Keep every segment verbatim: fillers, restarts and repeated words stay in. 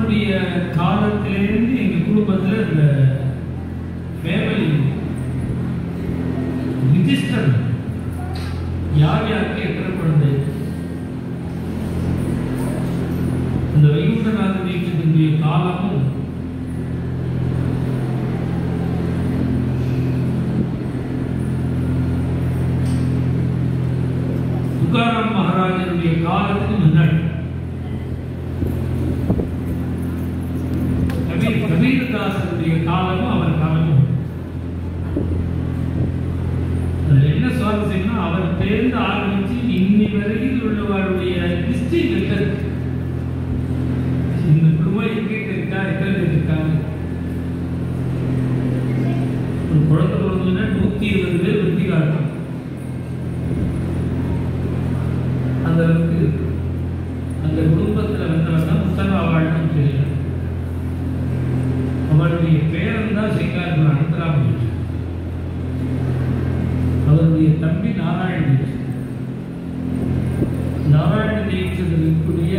அவருடைய காலத்திலேருந்து எங்கள் குடும்பத்தில் இந்த ஃபேமிலி ரிஜிஸ்டர் யார் யாருக்கு எத்தனை குழந்தை, இந்த வைகுண்டநாத தீட்சத்தினுடைய காலமும் துக்காராம் மகாராஜனுடைய காலத்துக்கு முன்னாடி கபீர் கபீரதாசனுடைய காலமும் அவர் காலமும் என்ன சுவாரஸ்யம்னா அவர் தேர்ந்து ஆரம்பிச்சு இன்னி வரையில் உள்ளவருடைய ஹிஸ்டரி லெட்டர் இந்த குடும்பம் எங்கிட்ட இருக்கா எத்தனை இருக்காங்க. ஒரு குழந்தை பிறந்ததுன்னா நூத்தி இருபது பேர் விருத்தி காட்டும். அந்த அளவுக்கு அந்த குடும்பத்தில் வந்தவங்க தான் முத்தகாவாழ்னு தெரியல. அவருடைய பேரன் தான் ஸ்ரீகாந்த் அனந்தராம. அவருடைய தம்பி நாராயண தீட்சித். நாராயண தீட்சிதற்குரிய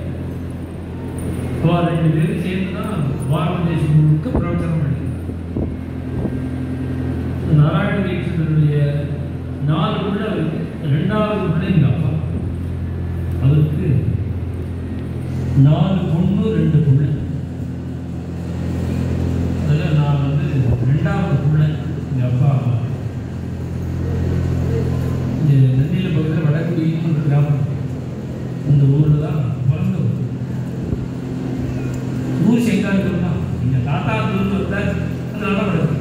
ரெண்டு பேரும் சேர்ந்து தான் பாரத தேசம் முழுக்க பிரவச்சனம் பண்ணி. நாராயண தீட்சிதனுடைய நாலு உள்ள அவருக்கு ரெண்டாவது உள்ள எங்க அப்பா. அவருக்கு நாலு பொண்ணு ரெண்டு புள்ள. அதில் நான் வந்து ரெண்டாவது புள்ள. எங்கள் அப்பா இந்த நெல்லியில் பக்கத்தில் வடக்குடின்னு ஒரு கிராமம். இந்த ஊரில் தான் பிறந்த ஊர் செங்கால் தான். எங்கள் தாத்தா ஊர் வந்தால் அதனால வடக்கு.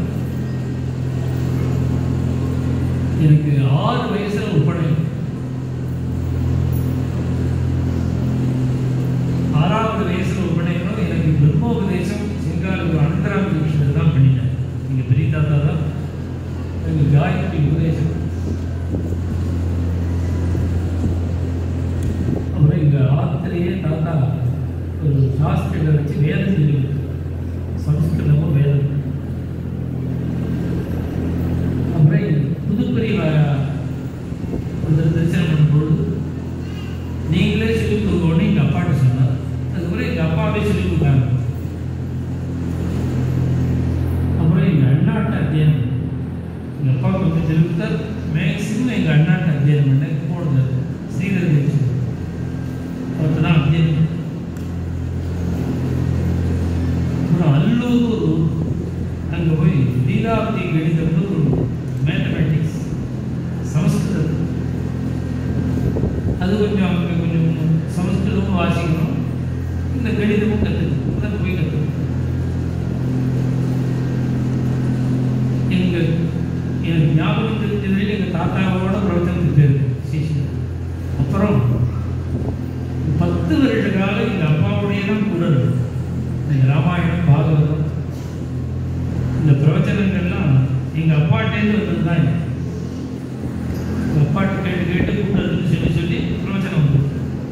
எனக்கு ஆறு வயசுல ஒப்படை. ஆறாவது வயசுல ஒப்படைக்கணும். எனக்கு பிரம்மோபதேசம் செங்காலூர் அனந்தராம தீட்சிதர் தான் பண்ணிட்டேன். எங்கள் பெரிய தாத்தா தான் எங்கள் காயத்ரி உபதேசம். அப்புறம் எங்கள் ஆத்திரையே தாத்தா ஒரு சாஸ்திரத்தை வச்சு வேதம் தெரியும். சமஸ்கிருதமும் வேதம். அப்புறம் புதுப்பெரிய தரிசனம் பண்ணும்பொழுது நீங்களே சொல்லி கொடுக்கணும்னு எங்கள் அப்பாட்ட சொன்னார். அதுக்கப்புறம் எங்கள் அப்பாவே சொல்லி கொடுத்தாங்க. அப்புறம் எங்கள் அண்ணாட்ட அத்தியானம். எங்கள் அப்பா வந்து தெரிவித்தார். மேக்சிமம் எங்கள் அண்ணாட்ட அத்தியானம் பண்ண போனது ஸ்ரீதர் தேவி ஒருத்தர் தான் அத்தியானம். அப்புறம் அல்லூர் அங்கே போய் லீலாவதி கணிதம்னு ஒரு மேத்தமேட்டிக்ஸ் சமஸ்கிருதம். அது கொஞ்சம் அவங்க கொஞ்சம் சமஸ்கிருதமும் வாசிக்கணும், இந்த கணிதமும் கற்றுக்கணும். அதை போய் கற்றுக்கணும். எங்கள் எனக்கு ஞாபகம் தெரிஞ்சதில் எங்கள் தாத்தாவோட பிரவச்சனத்துக்கு பேர் சீசன். அப்புறம் பத்து வருட காலம் எங்கள் அப்பாவுடைய தான் குரல். இந்த ராமாயணம் பாகவதம் இந்த பிரவச்சனங்கள்லாம் எங்கள் அப்பாட்டேருந்து வந்தது தான். எங்கள் அப்பாட்ட கேட்டு கேட்டு கூட்டத்துன்னு சொல்லி சொல்லி பிரவச்சனம் வந்து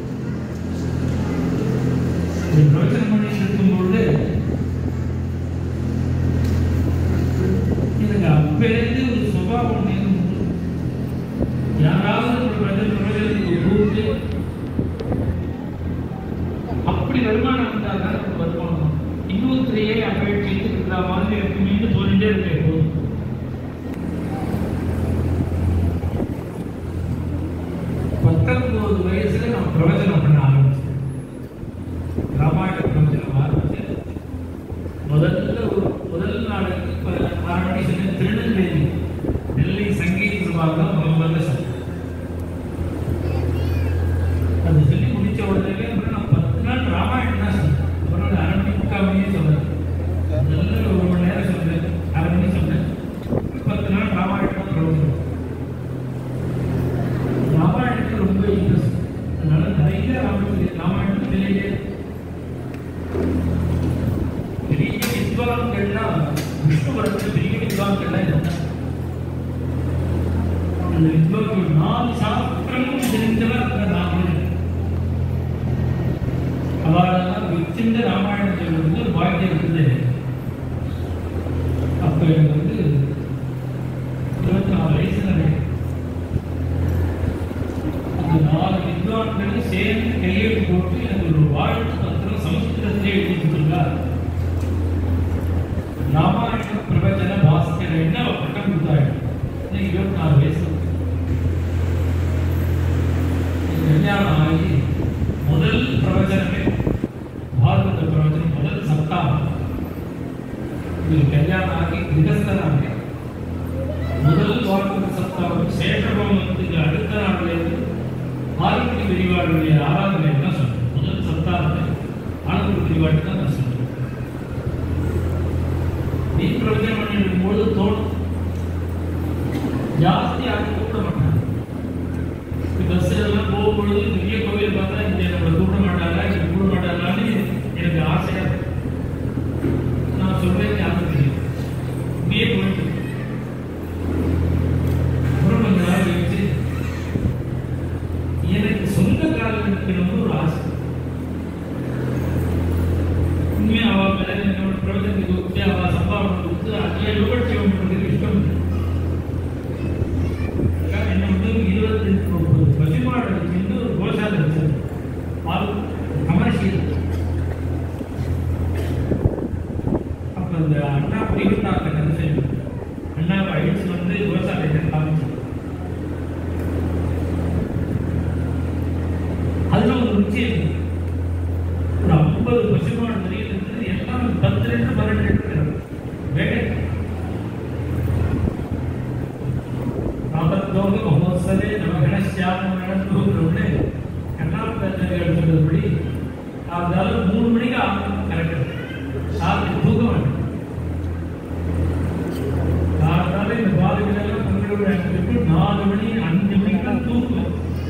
இந்த பிரவச்சனம் பண்ணிட்டு இருக்கும்பொழுது எனக்கு அப்பேருந்து ஒரு சுபாவம் யாராவது ஒரு பிரவச்சனத்துக்கு கூப்பிட்டு அப்படி வருமானம் வந்தால் தான் வருமானம். இன்னொருத்தரையே அபேட்சித்து இருக்கிற மாதிரி எனக்கு மீண்டும் தோணிட்டே இருக்கேன். போதும் பத்தொன்பது வயசுல நான் பிரவச்சனம் பண்ண ஆரம்பிச்சேன். ராமாயண பிரவச்சனம் ஆரம்பிச்சேன். முதல்ல ஒரு முதல் நாளுக்கு ஆறு மணி சொன்ன திருநெல்வேலி நெல்லை சங்கீத சபாவில் தான் முதல்ல சொன்னேன். அது சொல்லி முடிச்ச உடனே நான் பத்து நாள் ராமாயணம் தான் சொன்னேன். அப்புறம் அரை மணி முக்கால் மணியே சொன்னேன். முதல்ல ஒரு மணி நேரம் சொன்னேன், அரை மணி சொன்னேன். பத்து நாள் ராமாயணம் பிரவச்சனம். ராமாயணத்துக்கு ரொம்ப இன்ட்ரெஸ்ட். அதனால நிறைய ராமாயணம் ராமாயணம் தெரியல. பெரிய வித்வான்கள்லாம் விஷ்ணு வரத்தில் பெரிய வித்வான்கள்லாம் இருந்தாங்க. அந்த வித்வான்கள் நாலு சாஸ்திரமும் தெரிஞ்சவர் அந்த நாலு அவரெல்லாம் வச்சிருந்த ராமாயணத்தில் வந்து ஒரு வாழ்க்கை இருந்தது. அப்போ எனக்கு வந்து இருபத்தி நாலு வயசு தானே. அந்த நாலு வித்வான்களும் சேர்ந்து கையெழுத்து போட்டு எனக்கு ஒரு வாழ்த்து பத்திரம் சமஸ்கிருதத்திலே எழுதி ராமாயண பிரபஞ்சன பாஸ்கர் என்ன பட்டம் கொடுத்தாரு. இருபத்தி நாலு வயசு கல்யாணம் ஆகி முதல் பிரவச்சனமே பாரத பிரவச்சனம் முதல் சப்தாகம். இது கல்யாணம் ஆகி கிரகஸ்தனாக முதல் பாரத சப்தாகம் சேஷபவனத்துக்கு அடுத்த நாளிலிருந்து ஆதித்ய விரிவாளுடைய ஆராதனை தான் சொல்றேன். முதல் சப்தாகத்தை ஆனந்த விரிவாட்டு தான் நான் சொல்றேன். நீ பிரவச்சனம் பண்ணிடும் போது தோணும் ஜாஸ்தி யாரும் கூப்பிட மாட்டாங்க. பஸ் எல்லாம் போகும்பொழுது பெரிய கோவில் பார்த்தா இங்கே நம்மளை கூப்பிட மாட்டாங்க, இங்கே கூப்பிட மாட்டாங்கன்னு எனக்கு ஆசையா நான் சொல்றேன். யாரும் தெரியும் இப்படியே போயிட்டு அப்புறம் கொஞ்ச நாள் கழிச்சு எனக்கு சொந்த காலம் இருக்கணும்னு ஒரு ஆசை. உண்மையா அவ மேல என்னோட பிரபஞ்சத்துக்கு கொடுத்து அவ சம்பாவனை கொடுத்து அதே யோகட்சேவம் பண்றதுக்கு இஷ்டம். என்ன வந்து இருபத்தி ரெண்டு முப்பது பசுமாடு வச்சுட்டு ஒரு கோசாலை வச்சது பால் கமர்ஷியல். அப்ப இந்த அண்ணா பிரிவுட்டாங்க கதை அண்ணாவை அழிச்சு வந்து கோசாலை காமிச்சு அதுல ஒரு ருச்சி இருக்கு. ஒரு ஐம்பது பசுமாடு நிறைய இருந்தது. எல்லாம் பத்து ரெண்டு பன்னெண்டு ரெண்டு வேக ராபத்தோடு மகோத்சவே நம்ம கணேஷ்யாம நடந்து கர்நாடகத்தில் சொல்றபடி அதனால மூணு மணிக்கு ஆகும். கரெக்ட் சாப்பிட்டு தூக்க வேண்டும். அதனால இந்த பாதைகளெல்லாம் பங்கிட்டு நாலு மணி அஞ்சு மணிக்கெல்லாம் தூக்கும்.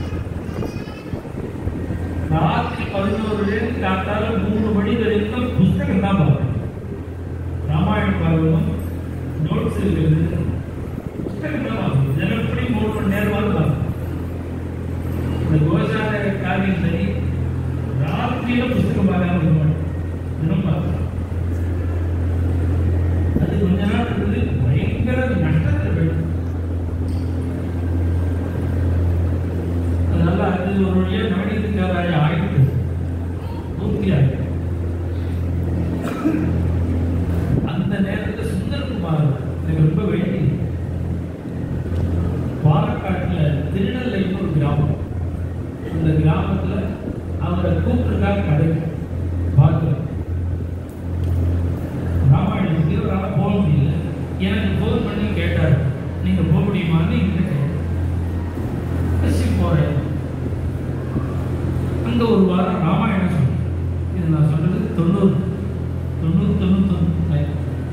ராத்திரி பதினோரு காத்தால மூணு மணி வரைக்கும் புஸ்தகம் தான் பார்க்கணும். ராமாயணம் பார்க்கணும், நோட்ஸ் இருக்கிறது, புஸ்தகம் தான் பார்க்கணும். தினப்படி மூணு மணி நேரமாவது பார்க்கணும். இந்த கோசாலை காரியம் சரி ராத்திரியில புஸ்தகம் பார்க்காம இருக்க மாட்டோம். தினம் பார்க்கணும். அது கொஞ்ச நாள் இருக்குது பயங்கர நஷ்டத்தில் போயிடும். அதனால அது ஒரு வழியா நவநீதிக்காராய ஆயிட்டு பூர்த்தி ஆயிட்டு அந்த நேரத்தில் சுந்தரகுமார் எனக்கு ரொம்ப வேண்டி பாலக்காட்டில் திருநெல்லைன்னு ஒரு கிராமம். அந்த கிராமத்துல அவரை கூப்பிட்டுருக்காங்க கடைக்கு பார்க்க ராமாயணத்துக்கு அவரால் போக முடியல. எனக்கு ஃபோன் பண்ணி கேட்டார், நீங்க போக முடியுமான்னு என்கிட்ட கேட்டேன். போறேன். அங்க ஒரு வாரம் ராமாயணம் சொன்னேன். இது நான் சொன்னது தொண்ணூறு தொண்ணூறு தொண்ணூத்தொன்னு.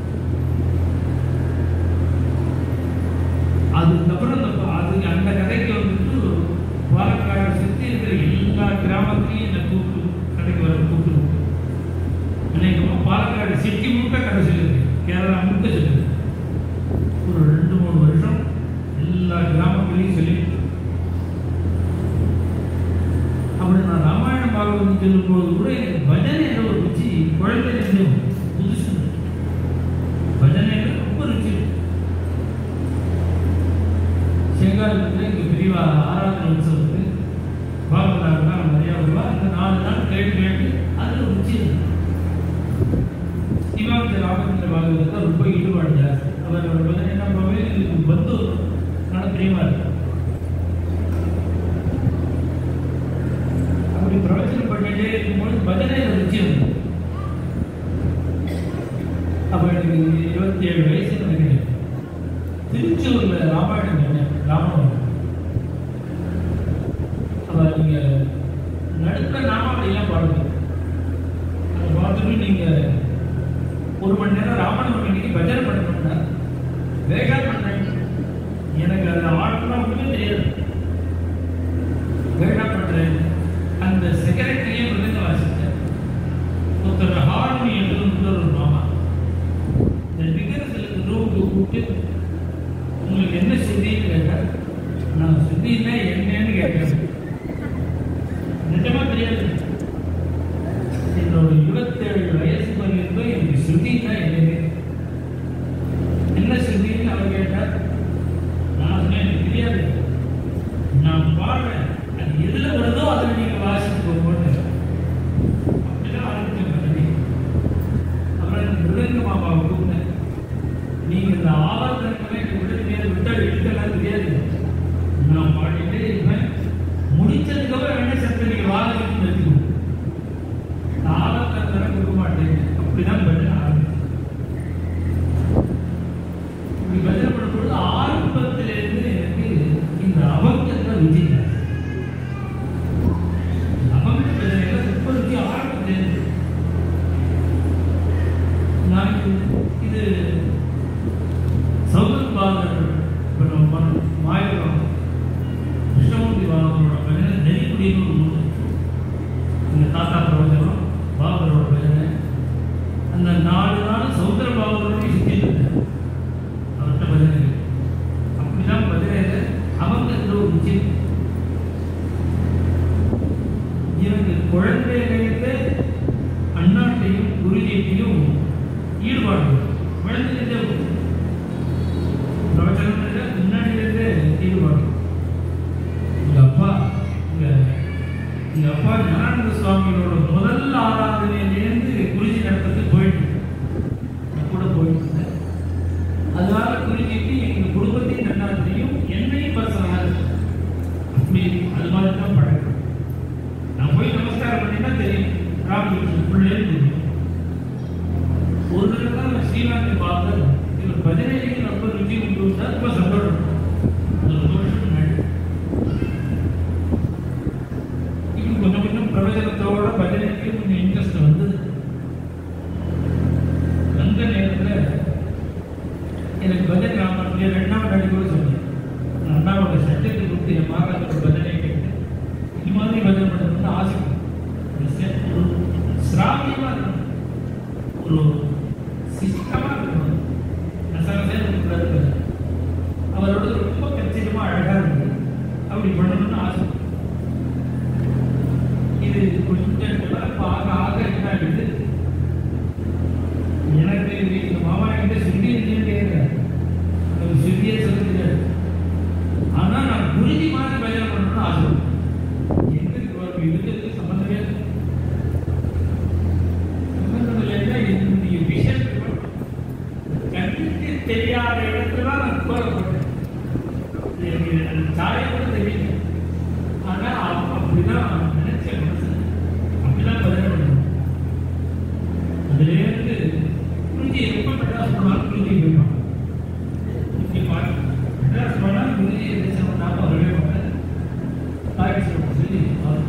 அதுக்கப்புறம் அது அந்த கதைக்கு வந்துட்டு பாலக்காடு சுற்றி இருக்கிற எல்லா கிராமத்திலையும் என்னை கூப்பிட்டு கடைக்கு வர கூப்பிட்டு அநேகமாக பாலக்காடு சிட்டி முழுக்க கதை சொல்லியிருக்கு, கேரளா முழுக்க சொல்லியிருக்கு. ஒரு ரெண்டு மூணு வருஷம் எல்லா கிராமங்களையும் சொல்லிட்டு அப்படி நான் ராமாயணம் பாகவதம் சொல்லும்போது கூட எனக்கு பஜனை என்ற ஒரு ருச்சி குழந்தையிலிருந்து புதுசு. பஜனை ரொம்ப ருச்சி. செங்காலத்தில் இங்கே பிரிவா ஆராதனை உற்சவத்துக்கு பாகவதாருன்னா நிறையா வருவா. இந்த நாலு நாள் கேட்டு கேட்டு அதில் ருச்சி இருக்கு. சிவாந்த ராமச்சந்திர பாகவதத்தை ரொம்ப ஈடுபாடு ஜாஸ்தி. அவர் பஜனை என்ன பந்து நல்ல பிரியமா இருக்கு. அப்படி பிரவச்சனம் பண்ணிட்டே இருக்கும்போது பஜனையில் ருச்சி வந்து அப்போ எனக்கு இருபத்தி ஏழு வயசு நினைக்கிறேன். திருச்சூர்ல ராமாயணம் சொன்னேன். ராமன் அப்ப நீங்க நடுக்க நாமாவளியெல்லாம் பாடுங்க. அதை பார்த்துட்டு நீங்க ஒரு மணி நேரம் ராமாயணம் இன்னைக்கு பஜனை பண்ணணும்னா வேகா பண்றேன். எனக்கு அதை ஆடணும்னா ஒன்றுமே தெரியாது. வேகா பண்றேன். அந்த செக்ரட்டரியே விருதுங்க வாசித்தேன். ஒருத்தர் ஹார்மோனியம் ஒரு மாமா இந்த நிகரத்தில் ரூமுக்கு கூப்பிட்டு உங்களுக்கு என்ன சுத்தின்னு கேட்டார். நான் சுத்தின்னா என்னன்னு கேட்டேன். நிஜமா தெரியாது. என்னோட இருபத்தேழு வயசு வரைக்கும் எனக்கு சுத்தின்னா என்னது என்ன சுத்தின்னு அவர் கேட்டார். நான் சொன்னேன் எனக்கு தெரியாது, நான் பாடுறேன், அது எதுல வருதோ அதில் நீங்க வாசித்து போட்டு அப்படிதான் ஆரம்பிச்சேன். தாத்தா பிரவச்சனம், பாபரோட பஜனை. அந்த நாலு நாள் சௌந்தர பாபரோடய சுற்றிட்டு இருந்தேன் அவர்கிட்ட பஜனை. அப்படிதான் பஜனையில் அவங்க என்ற ஒரு விஷயம் எனக்கு குழந்தைகளுக்கு அண்ணாட்டையும் குருஜியத்தையும் ஈடுபாடு குழந்தைகிட்டே பிரவச்சனத்துல முன்னாடியிலிருந்தே ஈடுபாடு. எங்கள் அப்பா எங்கள் எங்கள் அப்பா ஞானானந்த சுவாமியோட முதல் ஆராதனையிலேருந்து குருஜி நடத்துறதுக்கு போயிட்டு நான் கூட போயிட்டு இருந்தேன். அதனால குருஜிக்கு எங்கள் குடும்பத்தையும் நல்லா தெரியும், என்னையும் பர்சனலாக இருக்கும். அப்படி அது மாதிரி தான் பழக்கம். நான் போய் நமஸ்காரம் பண்ணினா தெரியும், ராமகிருஷ்ணன் பிள்ளைன்னு தெரியும். ஒரு தடவை தான் நான் ஸ்ரீநாத்தை பார்த்தேன். இவர் பதினேழு ரொம்ப ருச்சி கொண்டு வந்தால் ரொம்ப சந்தோஷம். அது ஒரு வருஷம் முன்னாடி இப்போ கொஞ்சம் கொஞ்சம் பிரவச்சனத்தோட பஜனைக்கு கொஞ்சம் இன்ட்ரெஸ்ட் வந்தது. அந்த நேரத்தில் எனக்கு பஜனை ராமன் ரெண்டாவது அடி கூட சொன்னேன். அண்ணாவோட சட்டத்தை கொடுத்து என் மாகாணத்தோட பஜனை கேட்டு இது மாதிரி பஜனை பண்ணுறதுன்னு ஆசை. ஒரு சிராமியமாக இருக்கணும், ஒரு சிஸ்டமாக இருக்கணும், நசரசே இருக்கிறது. அவரோட ரொம்ப கச்சிதமாக அழகாக இருந்தது. அப்படி பண்ணணும்னு ஆசை. இது கொஞ்சம் ஆக ஆக என்ன ஆகுது, எனக்கு இந்த மாமா கிட்ட சுருதி கேட்கிறேன், சுருதியே சொல்லுங்க. ஆனால் நான் குருஜி மாதிரி பஜனை பண்ணணும்னு ஆசை. எங்களுக்கு இதுக்கு சம்பந்தமே சம்பந்தம் இல்லைன்னா என்னுடைய விஷயம் கண்ணுக்கு தெரியாத இடத்துல நான் கோரப்பட்டேன். எனக்கு சாயம் கூட தெரியல. ஆனால் அப்படிதான் நினைச்சேன் மனசு. அப்படிதான் பஜனை பண்ணணும். அதுலேருந்து குருஜி எப்போ மெட்ராஸ் போனாலும் குருஜி போயிடுவான். மெட்ராஸ் போனால் குருஜி எந்த நாம வரவே மாட்டேன். தாய் சொல்லி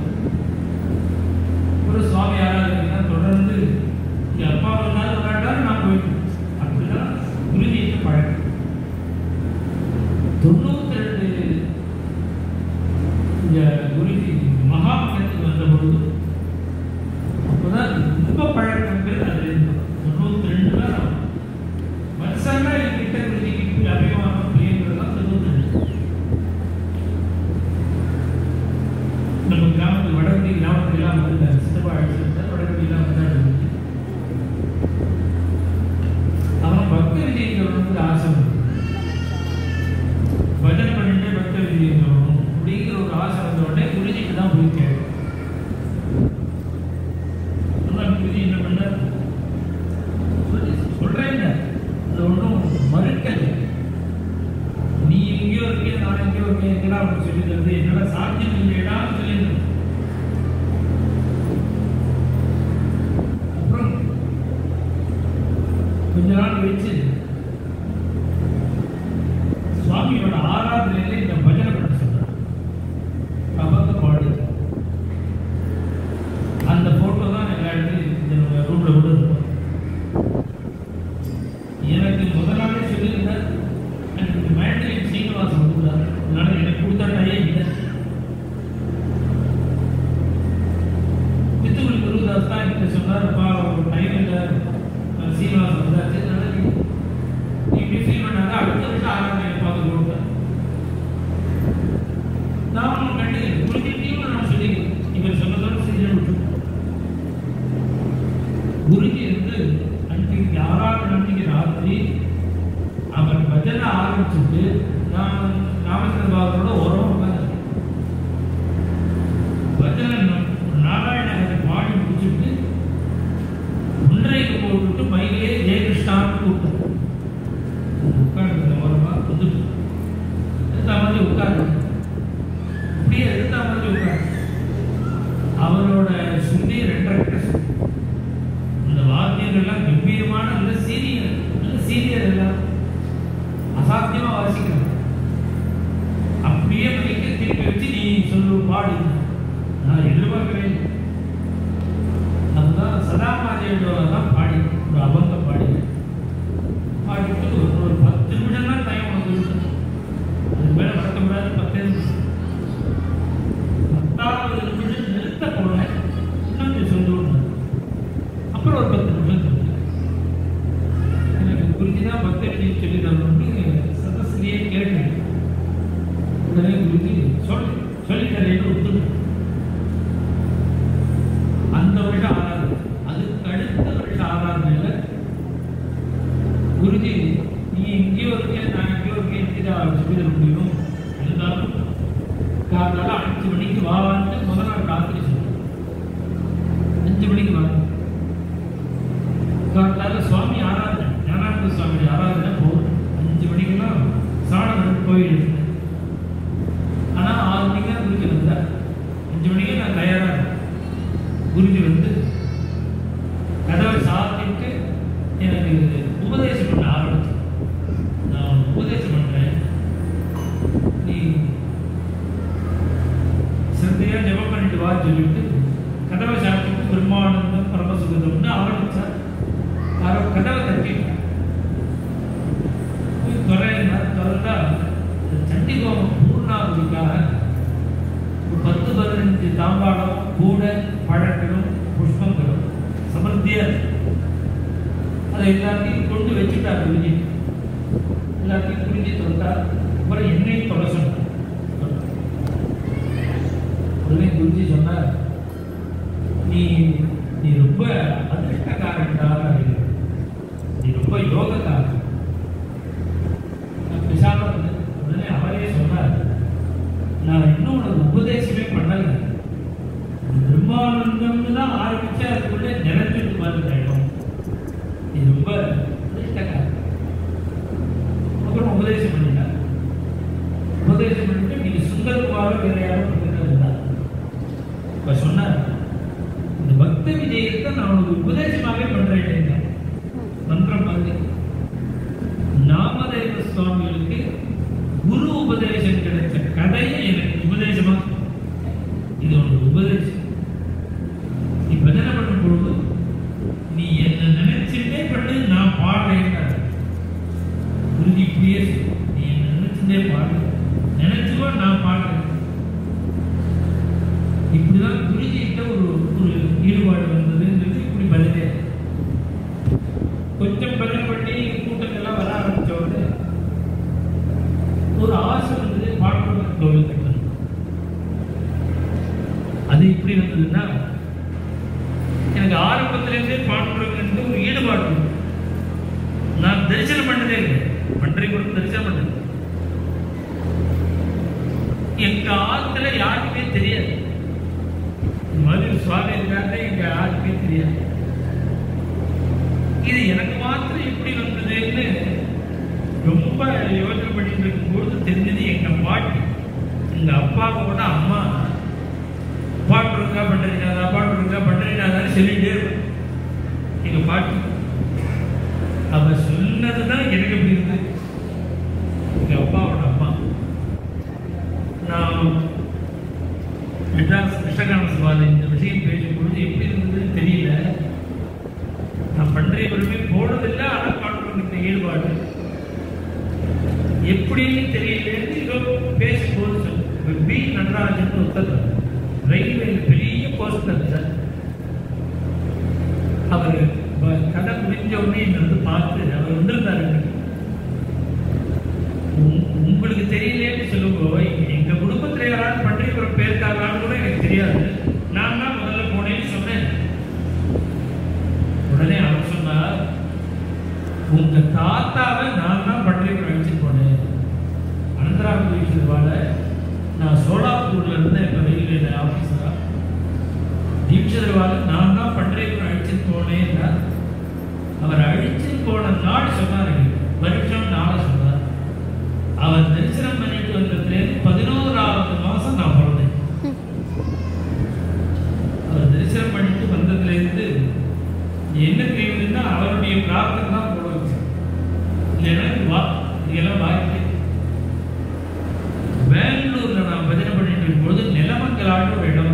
ஒரு சுவாமி ஆராதனை தொடர்ந்து எங்கள் அப்பா வந்தாலும் விளையாட்டாலும் நான் போயிட்டேன். அப்படிதான் குருஜிக்கு பழக்கம். தொண்ணூத்தி ரெண்டு இந்த குருஜி மகாமகத்துக்கு வந்த பொழுது அப்போதான் ரொம்ப பழக்கங்கள் அது இருந்தது. தொண்ணூத்தி ரெண்டுல வருஷம்னா என்கிட்ட குருஜிக்கு அபிமானம் பிரியங்கிறதுலாம் தொண்ணூத்தி ரெண்டு. நம்ம கிராமத்தில் வடகுடி கிராமத்துலாம் வந்து சித்தப்பா அழைச்சிருந்தார். வடகுடியெல்லாம் வந்தாரு. அவன் பக்த விஜயங்கள் வந்து ஆசை, பஜனை பண்ணிட்டு பக்த விஜயங்கள் அப்படிங்கிற ஒரு ஆசை வந்த உடனே குருஜிக்கு தான் போய் கேட்கும். குருஜி என்ன பண்ண சொல்றேன், அது ஒன்றும் மறுக்கல. நீ எங்கேயோ இருக்கே, நான் எங்கேயோ இருக்கேன், எங்கடா அப்படின்னு சொல்லி தருது, என்னோட சாத்தியம் இல்லையடா சொல்லிடுது. அப்புறம் கொஞ்ச நாள் கழிச்சு சுவாமியோட ஆராதனையில இந்த பஜனை பண்ண சொல்றாங்க. அவங்க பாடு அந்த போட்டோ தான் எல்லாருமே ரூம்ல கூட இருக்கும். எனக்கு முதல் நாளே சொல்லியிருந்தார், எனக்கு மேட்ரி சீனிவாசன் வந்துள்ளார். அதனால எனக்கு கொடுத்தாட்டாயே இல்லை. பித்துக்குடி குருதாஸ் தான் என்கிட்ட சொன்னார்ப்பா, டைம் இல்லை, சீனிவாசன் வந்தாச்சு, அதனால நீ இப்படி ஃபீல் பண்ணாங்க, அடுத்த வருஷம் ஆராதனை பார்த்து கொடுத்தேன். நானும் கண்டிக்கிறேன், குருஜிட்டையும் நான் சொல்லிக்கிறேன், இவர் சொன்னதோடு செஞ்சு விட்டு குருஜி வந்து அன்றைக்கு ஆறாவது அன்றைக்கு ராத்திரி அவர் பஜனை ஆரம்பிச்சுட்டு நான் ராமச்சந்திர பாபரோட உரம் உட்காந்து பஜனை நாராயணகரை பாடி முடிச்சுட்டு முன்றைக்கு போட்டுட்டு மையிலே ஜெயகிருஷ்ணான்னு கூப்பிட்டேன். உட்காந்து ஓரமா வந்துட்டு எடுத்த மாதிரி உட்காந்து அப்படியே எடுத்த மாதிரி உட்காந்து அவரோட சுண்டி ரெண்டரை கஷ்டம். அந்த வாத்தியங்கள்லாம் கம்பீரமான நல்ல சீனியர், நல்ல சீனியர் எல்லாம் அசாத்தியமா வாசிக்கிறாங்க. அப்படியே மைக்க திருப்பி வச்சு நீ சொல்லு பாடு. நான் எதிர்பார்க்கிறேன். அதுதான் சதாமாதேவியோட தான் பாடி ஒரு அபங்க பாடி பாடிட்டு ஒரு ஒரு பத்து நிமிடம் தான் டைம் வந்து அது மேலே வளர்க்கக்கூடாது. பத்தே நிமிஷம் பத்தாவது நிமிஷம் நிறுத்த போனேன். இன்னும் அந்த வருஷம் ஆறாவது, அதுக்கு அடுத்த வருஷம் ஆறாவதுல குருஜி நீ எங்கேயோ இருக்கேன், நான் எங்கேயோ இருக்கேன், இங்கேதான் சொல்லிட முடியும், இருந்தாலும் காலையில் அஞ்சு மணிக்கு வாவான்னு முதல் நாள் ராத்திரி சொல்லுவோம். அஞ்சு மணிக்கு வா. காலையில் சுவாமி ஆராதனை, ஞானானந்த சுவாமி ஆராதனை போகும். அஞ்சு மணிக்கெல்லாம் சாணம் போயிடுது. ஆனால் ஆறு மணிக்கு தான் குருஜி வந்தார். அஞ்சு மணிக்கு நான் தயாராக இருந்தேன். குருஜி வந்து கதவை சாத்திட்டு எனக்கு உபதேசம் பண்ண ஆரம்பிச்சு. நான் உபதேசம் பண்ணுறேன், நீ சிறந்தையாக ஜெபம் பண்ணிட்டு வா சொல்லிட்டு கதவை சாத்திட்டு பிரம்மானந்தம் பரமசுகதம்னு ஆரம்பித்தார். யாரோ கதவை தட்டிட்டார். போய் துறையினா திறந்தா சண்டிகோபம் பூர்ணாவதிக்காக ஒரு பத்து பதினஞ்சு தாம்பாளம் கூட பழங்களும் புஷ்பங்களும் சமர்த்தியாக அதை எல்லாத்தையும் கொண்டு வச்சுட்டார் குருஜி. எல்லாத்தையும் குருஜி தந்தார். அப்புறம் என்னையும் தொலை சொன்னார். உடனே குருஜி சொன்னார், நீ நீ ரொம்ப அதிர்ஷ்டக்காரன்டாக, நீ ரொம்ப யோகக்காரன். நான் பேசாம இருந்தேன். உடனே அவரே சொன்னார், நான் இன்னும் உனக்கு உபதேசமே பண்ணல, பிரம்மானந்தம்னு தான் ஆரம்பிச்சு அதுக்குள்ளே நிறைஞ்சிட்டு மாதிரி நீ ரொம்ப அதிர்ஷ்டக்காரன். அப்புறம் உபதேசம் பண்ணிட்டார். உபதேசம் பண்ணிட்டு நீங்க சுந்தரகுமார வேற யாரும் இருந்தார். இப்ப சொன்னார், இந்த பக்த விஜயத்தை நான் உனக்கு உபதேசமாகவே பண்றேன். மந்திரம் மாதிரி நாமதேவ சுவாமிகளுக்கு குரு உபதேசம் கிடைச்ச கதையை எனக்கு உபதேசமா, இது உனக்கு உபதேசம். நீ பஜனை பண்ணும் பொழுது நீ என்ன நினைச்சுட்டே பண்ணு, நான் பாடுறேன். குருஜி இப்படியே நீ என்ன நினைச்சுட்டே பாடு, நினைச்சுக்கோ நான் பாடுறேன். இப்படிதான் குருஜிகிட்ட ஒரு ஒரு ஈடுபாடு வந்ததுன்றது. இப்படி பஜனை கொஞ்சம் பஜனை பண்ணி கூட்டங்கள்லாம் வர ஆரம்பிச்ச உடனே ஒரு ஆசை வந்தது, பாட்டு கோவில் கட்டணும். அது இப்படி வந்ததுன்னா எனக்கு ஆரம்பத்திலேருந்தே பாடுறதுக்கு ஒரு ஈடுபாடு. நான் தரிசனம் பண்ணதே இல்லை, பண்டரை கூட தரிசனம் பண்ணது. எங்க ஆத்துல யாருக்குமே தெரியாது, மது சுவாமி இருக்காங்க, எங்க யாருக்குமே தெரியாது. இது எனக்கு மாத்திரம் எப்படி வந்ததுன்னு ரொம்ப யோசனை பண்ணிட்டு இருக்கும்போது தெரிஞ்சது. எங்க பாட்டி, எங்க அப்பாவோட அம்மா பாட்டு இருக்கா பண்றீங்களா, பாட்டு இருக்கா பண்றீங்களான்னு சொல்லிட்டே இருப்பேன். எங்க பாட்டி அவ சொன்னதுதான் எனக்கு எப்படி இருந்தது. எங்க அப்பாவோட அம்மா, நான் மெட்ராஸ் கிருஷ்ணகான சபால இந்த விஷயம் பேசும்பொழுது எப்படி இருந்ததுன்னு தெரியல. நான் பண்டைய பொருளுமே போனதில்லை, ஆனால் பாடுறதுக்கு ஈடுபாடு எப்படின்னு தெரியலேன்னு இதோ பேசும்போது சொன்ன பி நடராஜன் ஒருத்தர் ரயில்வேல பெரிய போஸ்டர் சார். அவர் கதை முடிஞ்ச உடனே என்னை வந்து பார்த்து அவர் வந்திருந்தாரு. உங்களுக்கு தெரியலேன்னு சொல்லுங்க, எங்க குடும்பத்துல யாராவது பண்டிகை பேருக்காங்களான்னு கூட எனக்கு தெரியாது, நான் தான் முதல்ல போனேன்னு சொன்னேன். உடனே அவர் சொன்னார், உங்க தாத்தாவை நான் தான் பண்டிகை அழைச்சிட்டு போனேன். அனந்தராம தீட்சிதர்வால நான் சோலாப்பூர்ல இருந்தேன், இப்ப ரயில்வே ஆபீஸரா. தீட்சிதர்வால நான் தான் பண்டிகை அழைச்சிட்டு போனேன். அவர் அழிச்சிட்டு போன நாள் சொன்னார், வருஷம் நாளை சொன்னார். அவர் தரிசனம் பண்ணிட்டு வந்ததுலேருந்து பதினோராவது மாசம் நான் பிறந்தேன். அவர் தரிசனம் பண்ணிட்டு வந்ததுலேருந்து என்ன தெரியுதுன்னா அவருடைய பிரார்த்தனை தான் போட வச்சு, இல்லைன்னா வா இதெல்லாம் வாய்ப்பு. பெங்களூர்ல நான் பஜனை பண்ணிட்டு இருக்கும்போது நிலமங்கலான்னு ஒரு இடம்,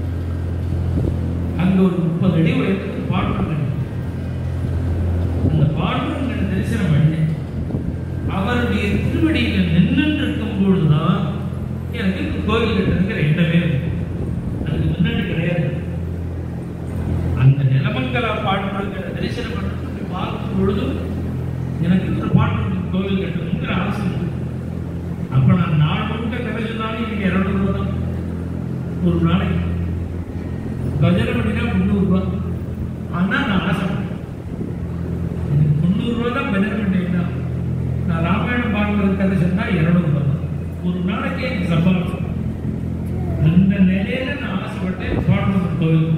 அங்க ஒரு முப்பது அடி உயரத்துக்கு பாடுறேன். அந்த பாடுறேன் தரிசனம் பண்ணேன். அவருடைய திருவடியில் நின்று இருக்கும் பொழுதுதான் எனக்கு கோவில் கட்டுறதுங்கிற எண்ணமே அதுக்கு முன்னாடி கிடையாது. அந்த நிலமங்கலா பாடுறதுங்கிற தரிசனம் பண்ணுறது பார்க்கும் பொழுதும் எனக்கு ஒரு பாட்டு கோவில் கட்டணுங்கிற ஆசை இருக்கு. அப்ப நான் நாள் முழுக்க கதை சொன்னாலும் எனக்கு இரநூறு ரூபா தான் ஒரு நாளைக்கு. பஜனை பண்ணினா எல்லாம் முந்நூறுரூவா. ஆனால் நான் ஆசைப்பட்டேன் எனக்கு முந்நூறுரூவா தான் பெனிஃபிட். தான் நான் ராமாயணம் பாடுறது கதை சொன்னால் இரநூறுபா தான் ஒரு நாளைக்கு எனக்கு சம்பாதிச்சேன். அந்த நிலையில நான் ஆசைப்பட்டேன் பாடுறது கோவில்.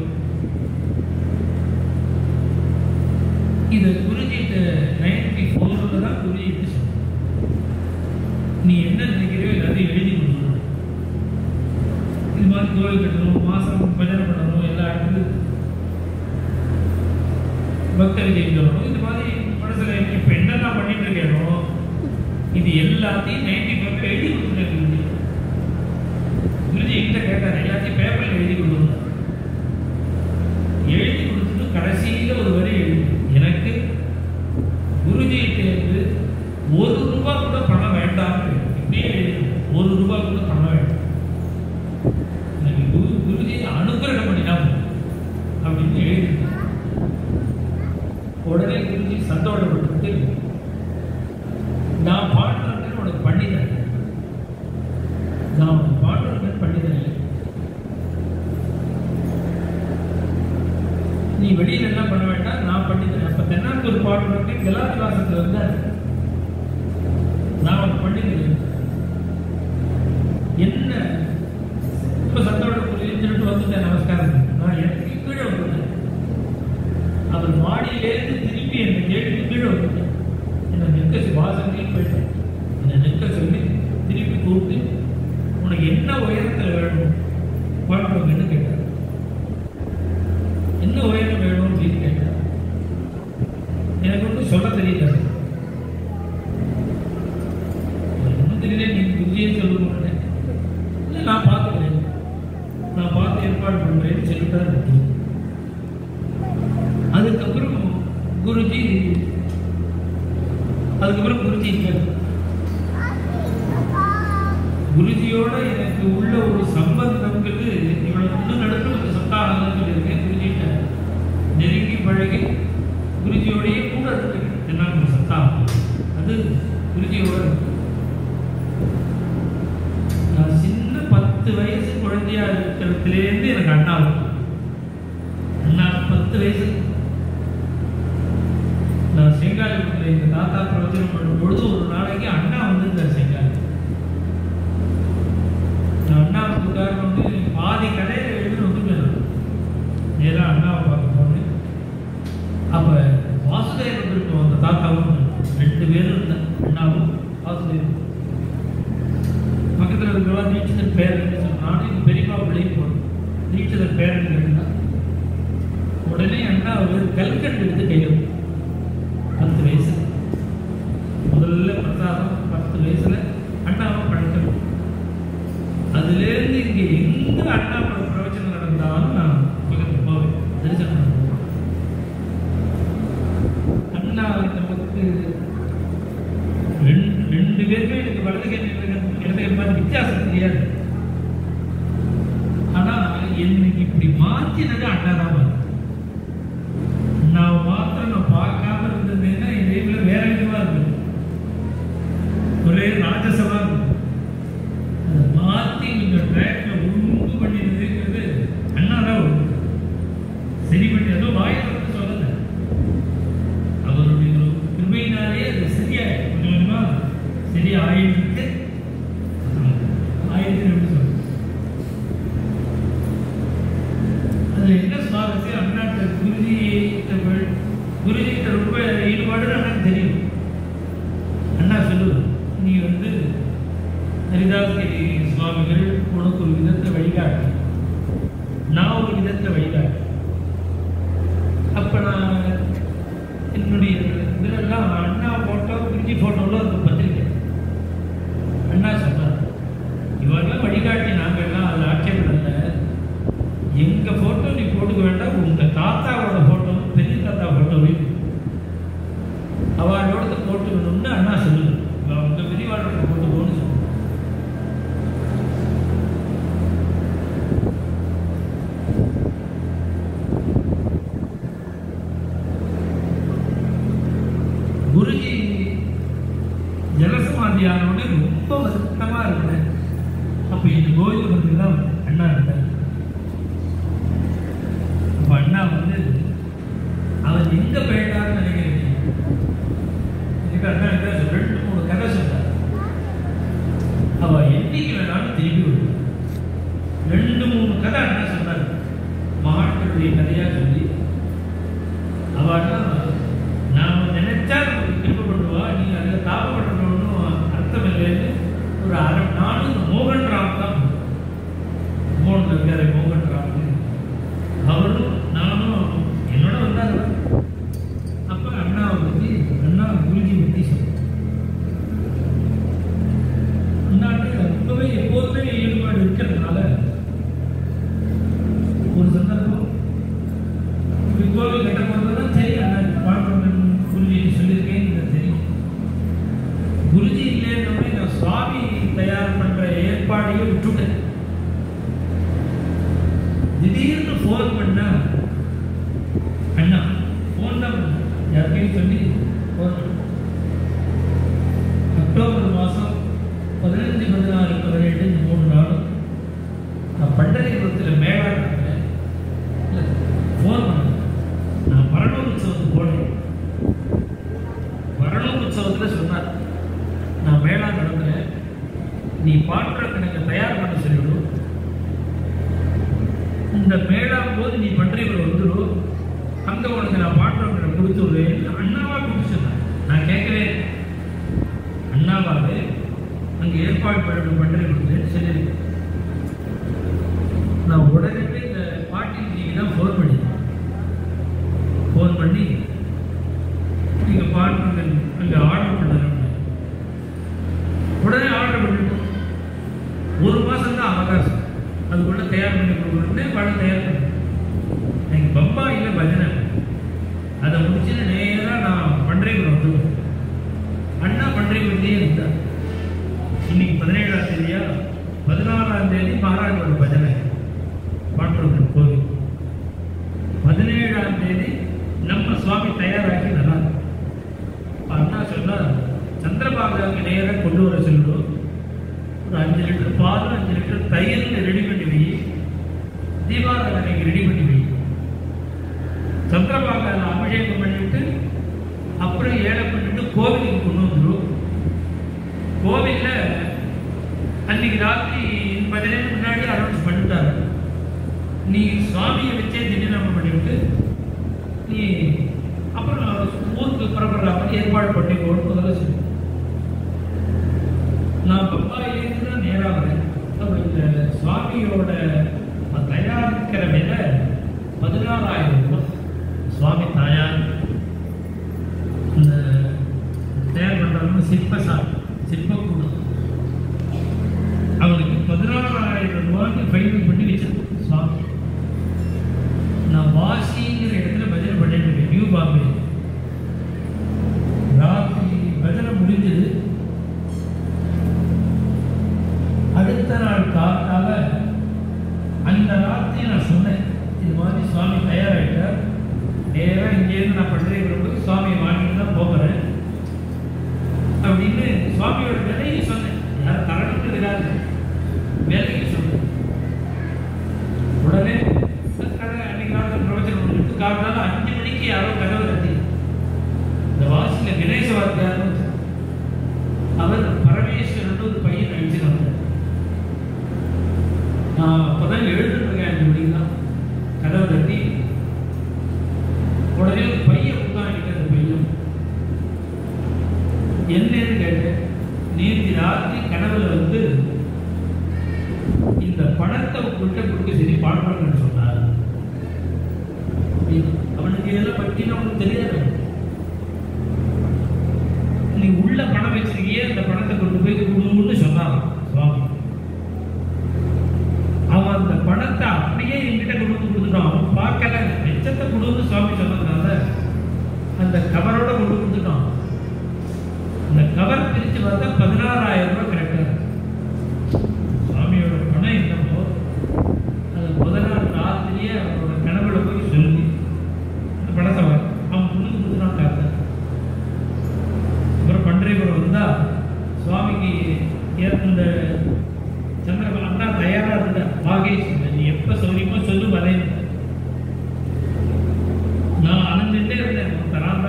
இதை குருஜிட்ட நைன்டி ஃபோரில் தான் குருஜிட்டு சொன்னேன், நீ என்ன நினைக்கிறியோ எல்லாத்தையும் எழுதி கொடுக்கணும். இது மாதிரி கோவில் கட்டணும், மாதம் பஜனை பண்ணணும், எல்லா இடத்துலையும் பக்தரை ஜெயிக்கணும். இது மாதிரி மனசில் இப்போ என்னெல்லாம் பண்ணிட்டு இருக்கேனோ இது எல்லாத்தையும் நைன்டி ஃபைவ் எழுதி கொடுத்துட்டேன். குருஜி குருஜி என்கிட்ட கேட்டார், எல்லாத்தையும் பேப்பரில் எழுதி கொடுக்கணும். எழுதி கொடுத்துட்டு கடைசியில் ஒரு வரி எழுதி, எனக்கு குருஜியிட்டேருந்து ஒரு ரூபா கூட பணம் வேண்டாம். இப்படியே எழுதி, ஒரு ரூபா கூட பணம் வேண்டாம், எனக்கு குரு குருஜி அனுகிரகம் பண்ணினா அப்படின்னு எழுதி. உடனே குருஜி சந்தோஷப்பட்டு, நான் பாடுறேன் உனக்கு பண்ணித்தரேன், நான் உனக்கு பாடுறேன் பண்ணித்தரேன், நீ வெளியில என்ன பண்ண வேண்டாம், நான் பண்ணித்தரேன். அப்ப தென்னாத்தூர் பாடுறேன் கலாதிவாசத்துல இருந்தா நான் உனக்கு பண்ணித்தரேன். என்ன இப்ப சந்தோஷம் சொல்லிட்டு வந்துட்டேன், நமஸ்காரம். நான் எனக்கு கீழே வந்துட்டேன். அவர் மாடியிலேருந்து திருப்பி என்னை கேட்டு கீழே வந்துட்டேன். என்னை நிற்க வாசனையும் போயிட்டேன். என்னை நிற்க சொல்லி திருப்பி கூப்பிட்டு, உனக்கு என்ன உயரத்தில் வேணும் பாடுறவங்கன்னு கேட்டார். என்ன உயரம் வேணும் அப்படின்னு கேட்டார். எனக்கு ஒன்றும் சொல்ல தெரியல, ஒன்றும் தெரியல, நீங்க குருஜியே சொல்லுங்க. இல்லை நான் பார்த்துக்கிறேன், நான் பார்த்து ஏற்பாடு பண்ணுறேன்னு சொல்லிட்டு. அதுக்கப்புறம் குருஜி அதுக்கப்புறம் குருஜி குருஜியோட எனக்கு உள்ள ஒரு சம்பந்தம்ங்கிறது இவ்வளவு இன்னும் நடக்கும். ஒரு சப்தாகம் சொல்லியிருக்கேன், குருஜிட்ட நெருங்கி பழகி குருஜியோடையே கூட இருக்கு. தென்னாங்க சப்தாகம் அது குருஜியோட இருக்கு. நான் சின்ன பத்து வயசு குழந்தையா இருக்கிறதுலேருந்து எனக்கு அண்ணா அண்ணா பத்து வயசு. நான் செங்காலிபுரத்தில் எங்கள் தாத்தா பிரவச்சனம் பண்ணும் பொழுது ஒரு நாளைக்கு அண்ணா வந்துருந்தார் செங்காலி. நான் அண்ணாவுக்கு காரணம் வந்து பாதி கடையில் எழுதி வந்துட்டேன். நேராக அண்ணாவை பார்க்க போனேன். அப்போ வாசுதேவன் இருக்கும், அந்த தாத்தாவும் ரெண்டு பேரும் இருந்தேன், அண்ணாவும் வாசுதேவன். பக்கத்தில் இருக்கிறவா நீச்சல் பேரன் சொன்ன, நானும் எங்கள் பெரியப்பா பிள்ளையும் போனேன். நீச்சல் பேரன் இருந்தால் உடனே அண்ணா ஒரு கல்கண்டு எடுத்து கையில், பத்து வயசு முதல்ல பிரசாதம், பத்து வயசுல அண்ணாவை பழக்கம். அதுலேருந்து இங்கே எந்த அண்ணா பிரவச்சனம் நடந்தாலும் நான் பக்கத்தில் போவேன், தரிசனம் பண்ணுவேன். அண்ணா நமக்கு ரெண்டு ரெண்டு பேருமே எனக்கு வலது இடத்துக்கு பார்த்து வித்தியாசம் தெரியாது. ஆனால் என்னைக்கு இப்படி மாற்றினது அண்ணா தான். நான் மாத்திரம் நான் பார்க்காம இருந்ததுன்னா என் லைஃப்ல வேற விதமா இருந்தது, ஒரே ராஜசமா இருந்தது. அதை மாற்றி இந்த ட்ராக்ல ஒழுங்கு பண்ணிடுறதுங்கிறது அண்ணா தான் ஒழுங்கு சரி பண்ணி, அதோ வாயத்தை சொல்லல, அவருடைய கிருபையினாலே அது சரியா கொஞ்சம் கொஞ்சமா சரியா ஆயிடுச்சு. ஆயிரத்தி ரெண்டு சொல்ல அதுல என்ன சுவாரஸ்யம், அண்ணாட்ட குருஜி குருஜிகிட்ட ரொம்ப ஈடுபாடு அண்ணாக்கு தெரியும். அண்ணா சொல்லுவார், நீ வந்து ஹரிதாஸ்கிரி சுவாமிகள் உனக்கு ஒரு விதத்தை வழிகாட்டு, நான் ஒரு விதத்தை வழிகாட்டு. அப்ப நான் என்னுடைய இதெல்லாம் அண்ணா போட்டோ குருஜி போட்டோவில் ஒரு பத்திரிக்கை. அண்ணா சொன்னார், இவரெல்லாம் வழிகாட்டி நாங்கள்லாம் அதில் ஆட்சேபம் இல்லை, எங்க போட்டோ நீ போட்டுக்க வேண்டாம், உங்க தாத்தாவோட போட்டோ, பெரிய தாத்தா போட்டோவையும் அவளோட போட்டுக்கணும்னு அண்ணா சொல்லுங்க, உங்க பெரியவாளோட போட்டு போன்னு சொல்லுங்க. குருஜி ஜலசமாதியானோட ரொம்ப வருத்தமா இருந்தேன். அப்ப இந்த கோயில் வந்து தான் அண்ணா இருந்தார். அப்ப அது எங்க போயிட்டாருன்னு நினைக்கிறீங்க? ரெண்டு மூணு கதை சொன்னார். அவ என்னைக்கு வேணாலும் திரும்பி விடுவார். ரெண்டு மூணு கதை என்ன சொன்னார், மகான்களுடைய கதையா சொல்லி அவெல்லாம் நாம நினைச்சா நமக்கு திரும்ப பண்ணுவா, நீங்க அதில் தாபப்படணும்னு அர்த்தம் இல்லைன்னு ஒரு அரை நாள் மோகன் ராம் தான் மோகன் இருக்காரு. மோகன் ராம் அவரும் நானும் என்னோட வந்தார். அப்ப அண்ணாவை பற்றி அண்ணா குருஜி பற்றி சொன்னார். அண்ணாட்டு ரொம்பவே எப்போதுமே ஈடுபாடு இருக்கிறதுனால ஒரு சந்தர்ப்பம் கோவில் கட்ட போறதுதான் சரி, அண்ணா பாட்டு குருஜி சொல்லியிருக்கேன் தெரியும். குருஜி இல்லைன்னு நான் சுவாமி தயார் பண்ற ஏற்பாடையே விட்டுட்டேன். திடீர்னு போன் பண்ணா அண்ணா போன் தான் யாருக்கையும் சொல்லி போன் அக்டோபர் மாதம் பதினஞ்சு பதினாறு பதினேழு இந்த மூணு நாளும் நான் பண்டரிபுரத்தில் மேலாட போன் பண்ணேன். நான் பரணூர் உற்சவத்துக்கு போனேன். பரணூர் உற்சவத்தில் சொன்னார், நான் மேலா நடந்துறேன், நீ பாட்டுறதுக்கு எனக்கு தயார் பண்ண சொல்லிவிடும். இந்த மேலாம் போது நீ பண்டரிபுரம் வந்துடும், அங்கே உனக்கு நான் பாட்டுறவங்களை கொடுத்து விடுவேன். அண்ணாவா கொடுத்து சொன்னேன். நான் கேட்குறேன், அண்ணாவாவே அங்கே ஏற்பாடு பண்ண பண்டரிபுரத்துன்னு சொல்லியிருக்கேன். நான் உடனே இந்த பாட்டிக்கு நீங்கள் தான் ஃபோன் பண்ணியிருக்கேன். ஃபோன் பண்ணி நீங்கள் பாட்டு அங்கே ஆர்டர் பண்ணுறேன். உடனே ஆர்டர் பண்ணிட்டோம். ஒரு மாதம் தான் அவகாசம், அதுக்குள்ள தயார் பண்ணி கொடுக்கணும்னே படம் தயார் பண்ணி எனக்கு பம்பாயில் பஜனை அதை முடிச்சுட்டு நேராக நான் பண்டரிபுரம் வந்துடுவேன். அண்ணா பண்டரிபுரத்தையே இருந்தார். இன்னைக்கு பதினேழாம் தேதியா பதினாறாம் தேதி மகாராஜோட பஜனை பாண்டவர்கள் கோவில். பதினேழாம் தேதி நம்ம சுவாமி தயாராகி நல்லா அண்ணா சொன்னார், சந்திரபாகாவுக்கு நேராக கொண்டு வர சொல்லிடும். ஒரு அஞ்சு லிட்டர் பால் அஞ்சு லிட்டர் தயிரில் ரெடி பண்ணி வை, தீபாராதனைக்கு ரெடி பண்ணி வை. சந்திரபாகாவில் அபிஷேகம் பண்ணிட்டு அப்புறம் ஏழை பண்ணிட்டு கோவிலுக்கு கொண்டு வந்துடும். கோவிலில் அன்னைக்கு ராத்திரி பதினேழு முன்னாடி அனௌன்ஸ் பண்ணிட்டாரு, நீ சுவாமியை வச்சே திடீர்னு பண்ணிவிட்டு நீ அப்புறம் ஊருக்கு புறப்படுற மாதிரி ஏற்பாடு பண்ணி போகணும் முதல்ல சொல்லி. நான் பம்பாயிலேருந்து தான் நேராக வரேன். இந்த சுவாமியோட தயாரிக்கிற விலை பதினாறாயிரம் ரூபாய். சுவாமி தாயார் இந்த தயார் பண்ணுறாங்க சிற்பசா சிற்பக்கூடம், அவனுக்கு பதினாறாயிரம் ரூபாய்க்கு ஃபைனல் பண்ணி வச்சிருக்கேன் சுவாமி. நான் வாசிங்கிற இடத்துல பஜனை பண்ணிட்டு இருக்கேன் நியூ பாம்பே. ராத்திரி பஜனை முடிஞ்சது. அடுத்த நாள் காத்தால அந்த ராத்திரி நான் சொன்னேன், இது மாதிரி சுவாமி தயாராகிட்டார், நேராக இங்கேருந்து நான் பண்டரிபுரம் சுவாமியை வாங்கிட்டு தான் போகிறேன் அப்படின்னு சுவாமியோட விலையை சொன்னேன். யாரும் தரணுக்கு விடாது வேலைக்கு சொன்னேன். உடனே அன்னைக்கு நாள் பிரவச்சனம் பண்ணிட்டு காரணம் அஞ்சு மணிக்கு யாரோ கதவை தட்டி இந்த வாசியில் கணேச வார்த்தையார் அவர் பரமேஸ்வரன் ஒரு பையன் அழிச்சு வந்தார். நான் அப்போதான் எழுதுருக்கேன். அஞ்சு மணிக்கு தான் கதவை தட்டி உடனே ஒரு பையன் உட்காந்துட்டு அந்த பையன் என்னன்னு கேட்டேன். நேற்று ராத்திரி கனவுல வந்து இந்த பணத்தை உங்கள்கிட்ட கொடுக்க சரி பாடுறேன்னு சொன்னார். அவனுக்கு இதெல்லாம் பற்றினா அவனுக்கு தெரியாது. நீ உள்ள பணம் வச்சிருக்கிய அந்த பணத்தை கொண்டு போய் கொடுன்னு சொன்னான் சுவாமி. அவன் அந்த பணத்தை அப்படியே என்கிட்ட கொடுத்து கொடுத்துட்டான். அவன் பார்க்கல, எச்சத்தை கொடுன்னு சுவாமி சொன்னதுனால அந்த கவரோட கொண்டு கொடுத்துட்டான். அந்த கவர் பிரித்து பார்த்தா பதினாறாயிரம் ரூபாய் கரெக்டா. சுவாமியோட பணம் என்னமோ அது முதல் நாள் ராத்திரியே அவனோட கனவுல போய் சொல்லி அந்த பணத்தை அவன் கொடுத்து கொடுத்துட்டான் காத்த. அப்புறம் பண்டரிபுரம் வந்தா சுவாமிக்கு இந்த சந்திரபாபு அண்ணா தயாரா இருந்தா, வாகேஷ் நீ எப்ப சௌரியமோ சொல்லு வரேன். நான் அணைஞ்சுட்டே இருந்தேன்.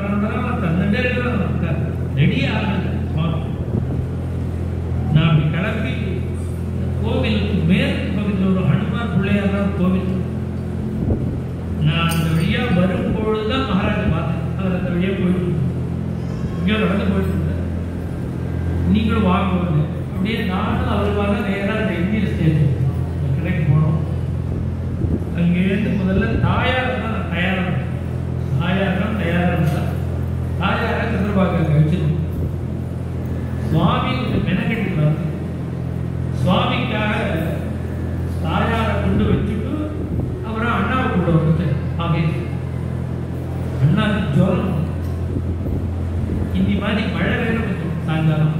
தந்துட்டே இருக்கிறான், ரெடி ஆகல சுவாமி. நான் அப்படி கிளம்பி கோவிலுக்கு மேற்கு பகுதியில் ஒரு ஹனுமான் பிள்ளையார் கோவில், நான் அந்த வழியா வரும்பொழுதுதான் மகாராஜா பார்த்தேன். அவர் அந்த வழியா போயிட்டு இங்கே நடந்து போயிட்டு இருந்தேன். நீங்களும் வாங்க, அப்படியே நானும் அவருமாக நேராக அந்த இந்திய ஸ்டேஜ் கிடைக்கு போனோம். அங்கேருந்து முதல்ல தாயார் தான் நான் தயாராக தாயார் தான் தயாராக இருந்தா தாயாரை சந்திரபாக வச்சிருக்கோம். சுவாமி கொஞ்சம் மெனக்கெட்டு சுவாமிக்காக தாயாரை கொண்டு வச்சுட்டு அப்புறம் அண்ணாவை கூட வந்து ஆகே அண்ணாவுக்கு ஜுரம், இந்த மாதிரி மழை வேணும் கொஞ்சம் சாயங்காலம்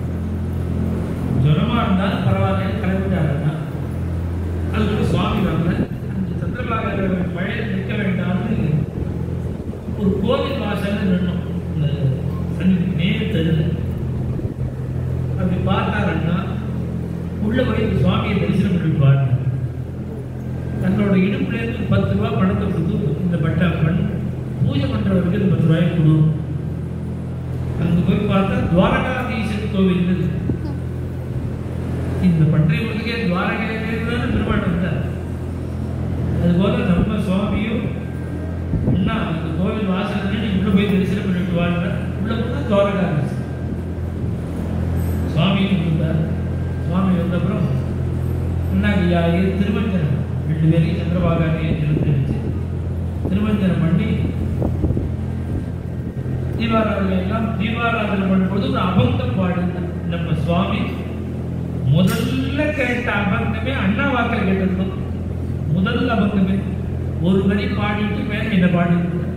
ஜுரமா இருந்தாலும் பரவாயில்ல கிளம்பிட்டாருன்னா அதுக்கு சுவாமி வரல. அந்த சந்திரபாக மழையில் நிற்க வேண்டாம்னு ஒரு கோவில் வாசல்ல நின்னோம். இந்த சன்னி நேர் தெருல அப்படி பார்த்தாருன்னா உள்ள போய் சுவாமியை தரிசனம் பண்ணிட்டு பாருங்க. தன்னோட இடுப்புலேருந்து பத்து ரூபா பணத்தை கொடுத்து இந்த பட்டா பண் பூஜை பண்றவருக்கு இந்த பத்து ரூபாய் கொடு. அங்க போய் பார்த்தா துவாரகாதீசன் கோவில். இந்த பண்றைகளுக்கே துவாரகையிலிருந்து பெருமாள் வந்தார். அதுபோல நம்ம சுவாமியும் அண்ணா அந்த கோவில் வாசல் உள்ள போய் தரிசனம் பண்ணிட்டு வாழ்ற உள்ள போனா துவாரகாதீசன் சுவாமியும் இருந்தார். சுவாமி வந்தப்புறம் அண்ணாக்கு திருமஞ்சனம் ரெண்டு பேரையும் சந்திரபாகாரியை எழுந்திருச்சு திருமஞ்சனம் பண்ணி தீபாராதனை எல்லாம் தீபாராதனை பண்ணும்போது ஒரு அபங்கம் பாடினார். நம்ம சுவாமி முதல்ல கேட்ட அபங்கமே அண்ணா வாக்கில் கேட்டிருந்தோம். முதல் அபங்கமே ஒரு வரி பாடிட்டு மேல என்ன பாடிட்டு